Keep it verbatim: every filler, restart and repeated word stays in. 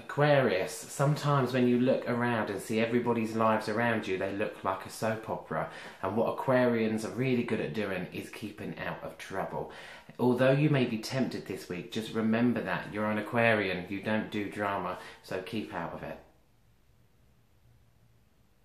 Aquarius, sometimes when you look around and see everybody's lives around you, they look like a soap opera. And what Aquarians are really good at doing is keeping out of trouble. Although you may be tempted this week, just remember that you're an Aquarian, you don't do drama, so keep out of it.